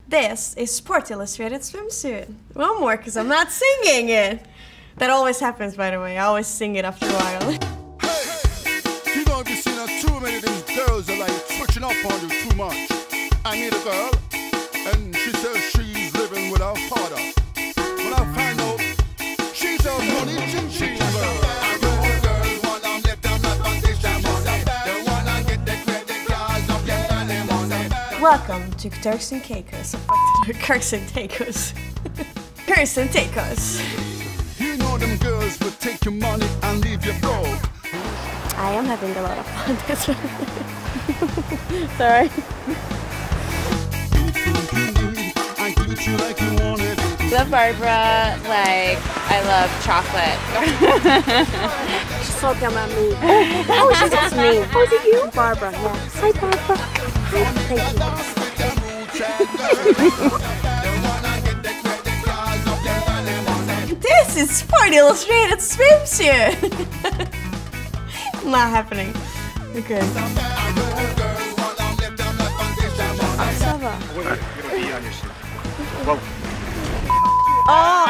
This is Sport Illustrated swimsuit. One more, because I'm not singing it. That always happens, by the way. I always sing it after a while. Hey, you don't be seeing too many of these girls are like switching up on you too much. I meet a girl, and she says she's living with her father. When I find out, she's a money chin-chin girl. Welcome to Turks and Caicos. Turks and Caicos. Turks and Caicos. You know them girls will take your money and leave you broke. I am having a lot of fun. That's right. Sorry. Love Barbara, like, I love chocolate. She's talking about me. Oh, it's me. Oh, is it you? Barbara, yes. Hi, Barbara. Thank you. This is Sport Illustrated swimsuit. Not happening. Okay. You're gonna be on your suit. Whoa. Oh!